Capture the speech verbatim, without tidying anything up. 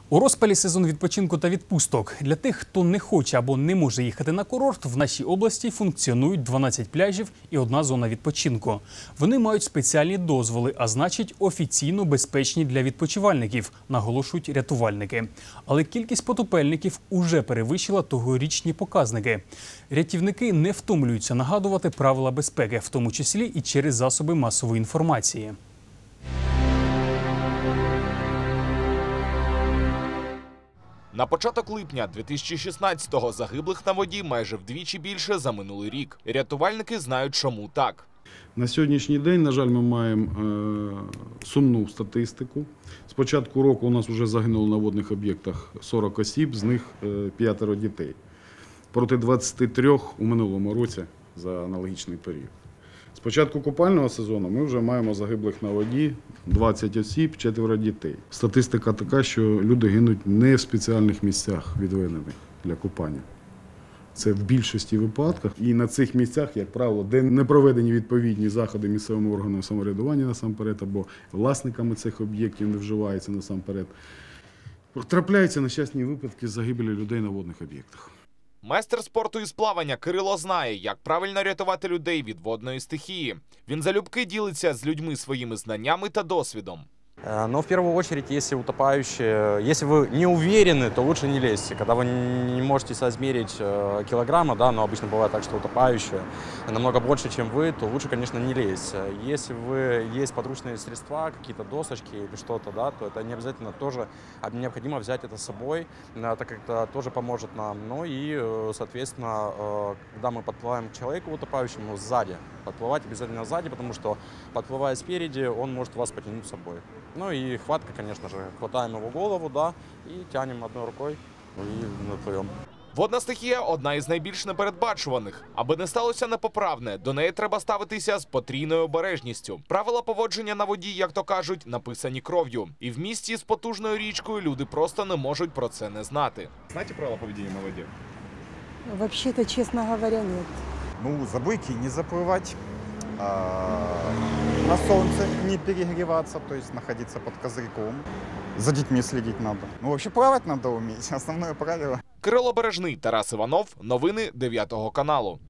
У розпалі сезон відпочинку та відпусток. Для тих, хто не хоче або не може їхати на курорт, в нашій області функціонують дванадцять пляжів і одна зона відпочинку. Вони мають спеціальні дозволи, а значить офіційно безпечні для відпочивальників, наголошують рятувальники. Але кількість потопельників уже перевищила тогорічні показники. Рятівники не втомлюються нагадувати правила безпеки, в тому числі і через засоби масової інформації. На початок липня дві тисячі шістнадцятого загиблих на воді майже вдвічі більше за минулий рік. Рятувальники знають, чому так. На сьогоднішній день, на жаль, ми маємо е, сумну статистику. З початку року у нас вже загинуло на водних об'єктах сорок осіб, з них е, п'ятеро дітей. Проти двадцяти трьох у минулому році за аналогічний період. З початку купального сезону ми вже маємо загиблих на воді двадцять осіб, четверо дітей. Статистика така, що люди гинуть не в спеціальних місцях, відведених для купання. Це в більшості випадках. І на цих місцях, як правило, де не проведені відповідні заходи місцевим органам самоврядування насамперед, або власниками цих об'єктів не вживаються насамперед, трапляються нещасні випадки загибелі людей на водних об'єктах. Майстер спорту із плавання Кирило знає, як правильно рятувати людей від водної стихії. Він залюбки ділиться з людьми своїми знаннями та досвідом. Но в первую очередь, если утопающие, если вы не уверены, то лучше не лезьте. Когда вы не можете соизмерить килограмма, да, но обычно бывает так, что утопающие намного больше, чем вы, то лучше, конечно, не лезть. Если вы есть подручные средства, какие-то досочки или что-то, да, то это не обязательно тоже необходимо взять это с собой, так как это тоже поможет нам. Ну и, соответственно, когда мы подплываем к человеку утопающему сзади, подплывать обязательно сзади, потому что подплывая спереди, он может вас потянуть с собой. Ну и хватка, конечно же. Хватаем его голову, да, и тянем одной рукой и наплывем. Водна стихія – одна із найбільш непередбачуваних. Аби не сталося непоправне, до неї треба ставитися з потрійною обережністю. Правила поводження на воді, як то кажуть, написані кров'ю. І в місті з потужною річкою люди просто не можуть про це не знати. Знаете правила поведения на воде? Вообще-то, честно говоря, нет. Ну, за буйки не заплывать, на солнце не перегреваться, то есть находиться под козырьком. За детьми следить надо. Ну, вообще плавать надо уметь, основное правило. Кирило Бережний, Тарас Іванов. Новини дев'ятого каналу.